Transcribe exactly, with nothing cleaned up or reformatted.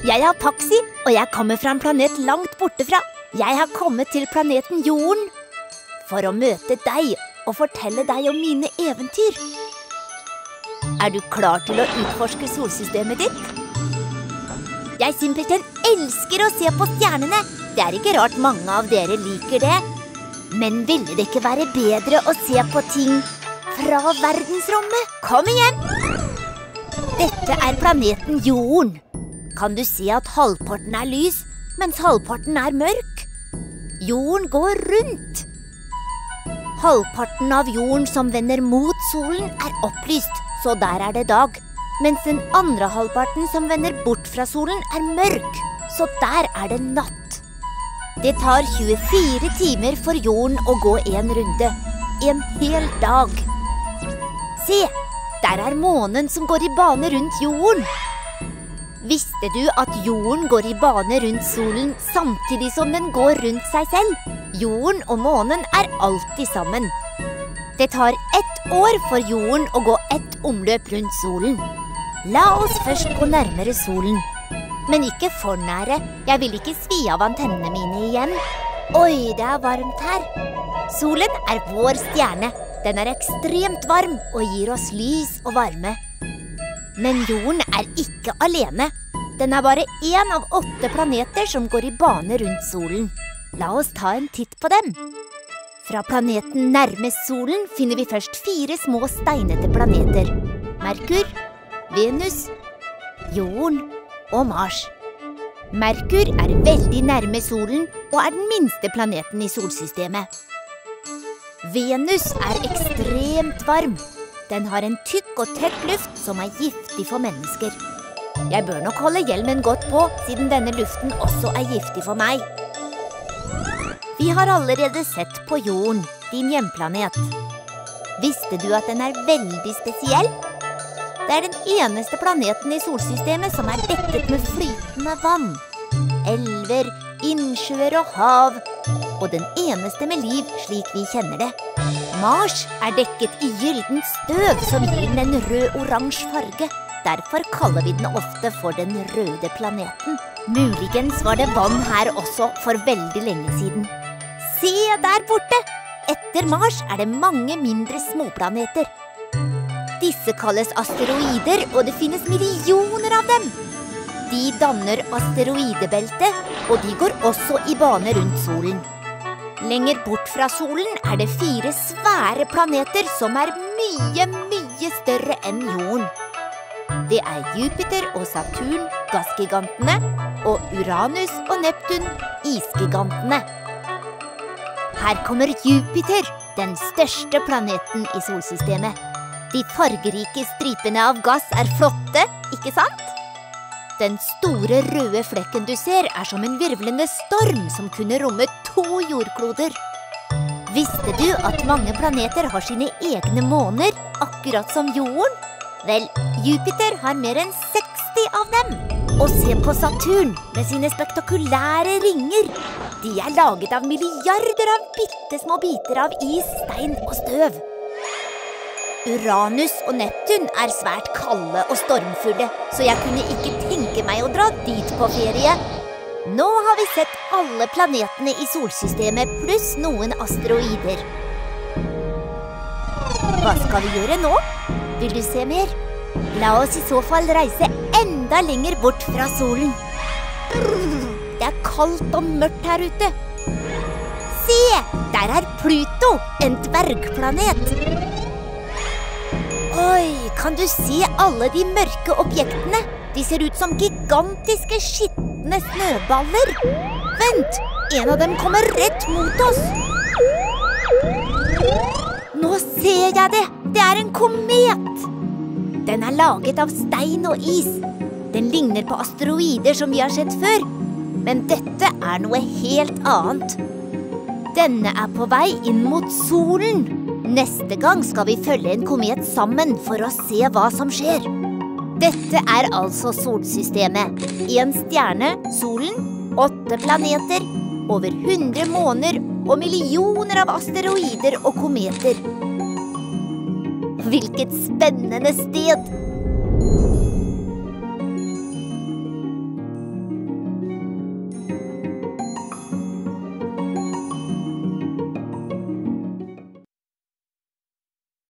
Jeg er Paxi, og jeg kommer fra en planet langt bortefra. Jeg har kommet til planeten Jorden for å møte deg og fortelle deg om mine eventyr. Er du klar til å utforske solsystemet ditt? Jeg simpelthen elsker å se på stjernene. Det er ikke rart mange av dere liker det. Men ville det ikke være bedre å se på ting fra verdensrommet? Kom igjen! Dette er planeten Jorden. Kan du se at halvparten er lys, mens halvparten er mørk? Jorden går rundt. Halvparten av jorden som vender mot solen er opplyst, så der er det dag. Mens den andre halvparten som vender bort fra solen er mørk, så der er det natt. Det tar tjuefire timer for jorden å gå en runde. En hel dag. Se, der er månen som går i bane rundt jorden. Visste du at jorden går i bane rundt solen samtidig som den går rundt seg selv? Jorden og månen er alltid sammen. Det tar ett år for jorden å gå ett omløp rundt solen. La oss først gå nærmere solen. Men ikke for nære. Jeg vil ikke svi av antennene mine igjen. Oi, det er varmt her. Solen er vår stjerne. Den er ekstremt varm og gir oss lys og varme. Men jorden er ikke alene. Den er bare en av åtte planeter som går i bane rundt solen. La oss ta en titt på dem. Fra planeten nærmest solen finner vi først fire små steinete planeter. Merkur, Venus, Jorden og Mars. Merkur er veldig nærme solen og er den minste planeten i solsystemet. Venus er ekstremt varm. Den har en tykk og tett luft som er giftig for mennesker. Jeg bør nok holde hjelmen godt på, siden denne luften også er giftig for meg. Vi har allerede sett på Jorden, din hjemplanet. Visste du at den er veldig spesiell? Det er den eneste planeten i solsystemet som er dekket med flytende vann. Elver, innsjøer og hav, og den eneste med liv slik vi kjenner det. Mars er dekket i gyldent støv som gir den en rød-oransje farge. Derfor kaller vi den ofte for den røde planeten. Muligens var det vann her også for veldig lenge siden. Se der borte! Etter Mars er det mange mindre småplaneter. Disse kalles asteroider, og det finnes millioner av dem. De danner asteroidebeltet, og de går også i bane rundt solen. Lenger bort fra solen er det fire svære planeter som er mye, mye større enn jorden. Det er Jupiter og Saturn, gassgigantene, og Uranus og Neptun, isgigantene. Her kommer Jupiter, den største planeten i solsystemet. De fargerike stripene av gass er flotte, ikke sant? Den store røde flekken du ser er som en virvlende storm som kunne romme to jordkloder. Visste du at mange planeter har sine egne måner, akkurat som jorden? Vel, Jupiter har mer enn seksti av dem. Og se på Saturn med sine spektakulære ringer. De er laget av milliarder av bittesmå biter av is, stein og støv. Uranus og Neptun er svært kalde og stormfulle, så jeg kunne ikke tenke meg å dra dit på ferie. Nå har vi sett alle planetene i solsystemet pluss noen asteroider. Hva skal vi gjøre nå? Vil du se mer? La oss i så fall reise enda lenger bort fra solen. Det er kaldt og mørkt her ute. Se, der er Pluto, en dvergplanet. Oi, kan du se alle de mørke objektene? De ser ut som gigantiske skittende snøballer. Vent, en av dem kommer rett mot oss. Nå ser jeg det. Det er en komet. Den er laget av stein og is. Den ligner på asteroider som vi har sett før. Men dette er noe helt annet. Denne er på vei inn mot solen. Neste gang skal vi følge en komet sammen for å se hva som skjer. Dette er altså solsystemet. En stjerne, solen, åtte planeter, over hundre måner og millioner av asteroider og kometer. Hvilket spennende sted!